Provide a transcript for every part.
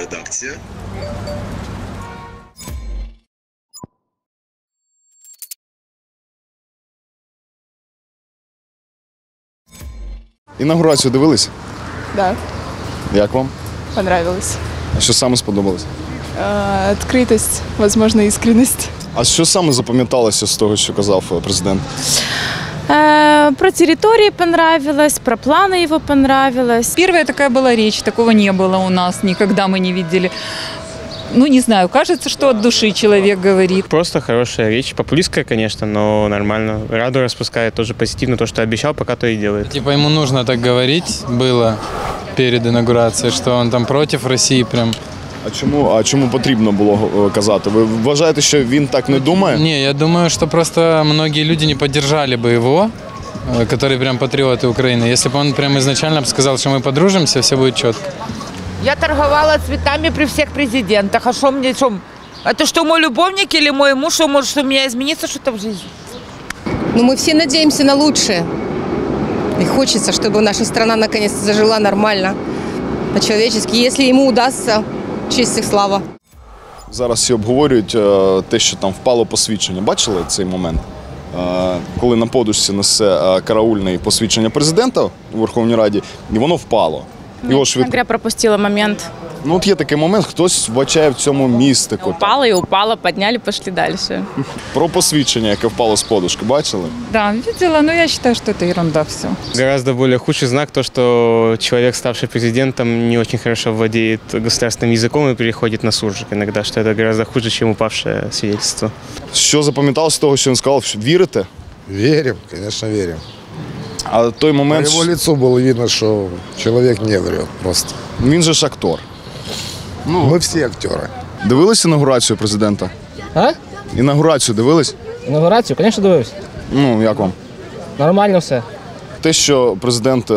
Редакція. Інаугурацію дивились? Да, Як вам? понравилось. А що саме сподобалось? Открытость, возможно, искренность. А що саме запам'яталося з того, що казав президент? Про территории понравилось, про планы его понравилось. Первая такая была речь, такого не было у нас, никогда мы не видели. Ну, не знаю, кажется, что от души человек говорит. Просто хорошая речь, популистская, конечно, но нормально. Раду распускает, тоже позитивно, то, что обещал, пока то и делает. Типа ему нужно так говорить было перед інаугурацією, що он там проти Росії прям. А чому потрібно було казати? Ви вважаєте, що він так не думає? Не, я думаю, что просто многие люди не поддержали бы его, которые прям патриоты Украины. Если бы он прям изначально сказал, что мы подружимся, все будет четко. Я торговала цветами при всех президентах. А что мне, что? Это что, мой любовник или мой муж? Что, может, что у меня изменится что-то в жизни? Но мы все надеемся на лучшее. И хочется, чтобы наша страна наконец-то зажила нормально, по-человечески. Если ему удастся, честь и слава. Зараз всі обговорюють те, що там впало посвідчення. Бачили цей момент? Коли на подушці несе караульний посвідчення президента у Верховній Раді, і воно впало. Його Я пропустила момент. Ну, от є такий момент, хтось вбачає в цьому містику. Упала, подняли, пошли дальше. Про посвідчення, яке впало з подушки, бачили? Да, видела, но я считаю, что это ерунда все. Гораздо более худший знак то, что человек, ставший президентом, не очень хорошо владеет государственным языком и переходит на суржик иногда, что это гораздо хуже, чем упавшее свидетельство. Що запам'яталося з того, що він сказав? Вірите? Верим, конечно, верим. А той По момент, его лицу было видно, что человек не врет просто. він же ж актор. Мы все актеры. Дивились інаугурацію президента? А? Інаугурацію дивились? Інаугурацію, звісно, дивився. Ну, як вам? Нормально все. Те, що президент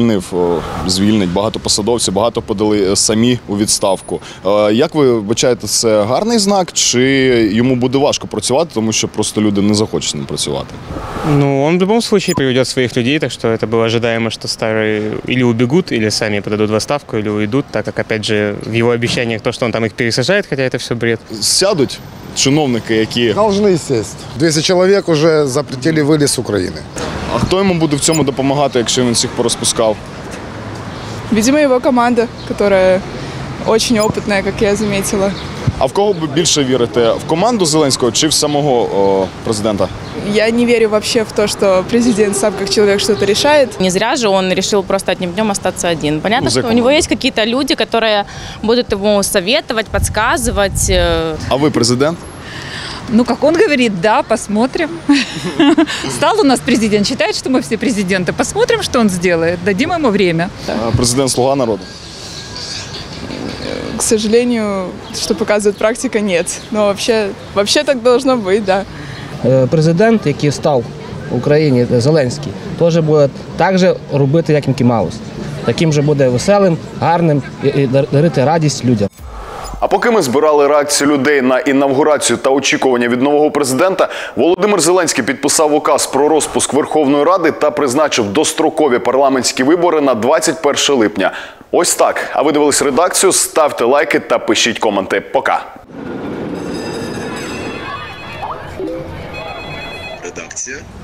звільнить багато посадовців, багато подали самі у відставку. Як ви вбачаєте, це гарний знак, чи йому буде важко працювати, тому що просто люди не захочуть з ним працювати? Ну, он в любом случае приведет своих людей, так что это было ожидаемо, что старые или убегут, или сами подадут в отставку, или уйдут, так как, опять же, в его обещаниях то, что он там их пересажает, хотя это все бред. Сядуть чиновники, які... Должны сесть. 200 человек уже запретили вылез с Украины. А хто йому буде в цьому допомагати, якщо він всіх порозпускав? Видимо, его команда, которая очень опытная, как я заметила. А в кого ви більше вірите? В команду Зеленського чи в самого президента? Я не верю вообще в то, что президент сам как человек что-то решает. Не зря же он решил просто одним днем остаться один. Понятно, что у него есть какие-то люди, которые будут ему советовать, подсказывать. А ви президент? Ну, как он говорит, да, посмотрим. Стал у нас президент, считает, что мы все президенты. Посмотрим, что он сделает, дадим ему время. Президент «Слуга народу»? К сожалению, что показывает практика, нет. Но вообще так должно быть, да. Президент, який став в Україні, Зеленський, теж буде так же робити, як Мікі Маус. Таким же буде веселим, гарним і дарити радість людям. А поки ми збирали реакцію людей на інавгурацію та очікування від нового президента, Володимир Зеленський підписав указ про розпуск Верховної Ради та призначив дострокові парламентські вибори на 21 липня. Ось так. А ви дивились редакцію, ставте лайки та пишіть коменти. Пока. Редакція.